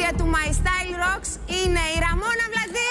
νικήτρια του My Style Rocks είναι η Ραμόνα Βλαντή.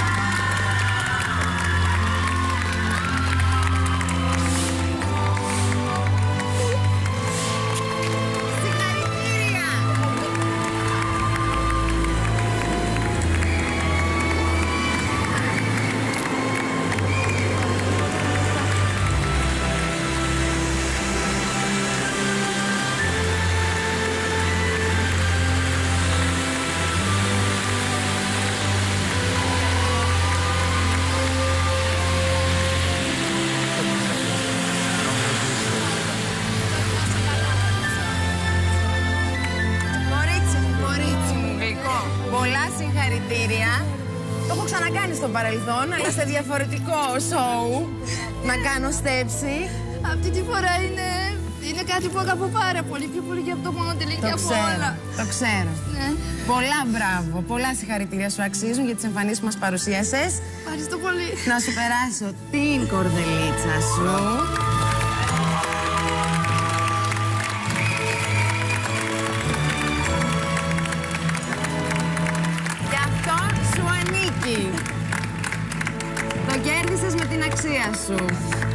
Πολλά συγχαρητήρια. Το έχω ξανακάνει στο παρελθόν, αλλά σε διαφορετικό σοου. Να κάνω στέψη. Αυτή τη φορά είναι κάτι που αγαπώ πάρα πολύ. Πιο πολύ και από το μονοτελή και από όλα. Το ξέρω. Ναι. Πολλά μπράβο. Πολλά συγχαρητήρια σου αξίζουν για τις εμφανίσεις που μας παρουσίασες. Ευχαριστώ πολύ. Να σου περάσω την κορδελίτσα σου. Το κέρδισες με την αξία σου.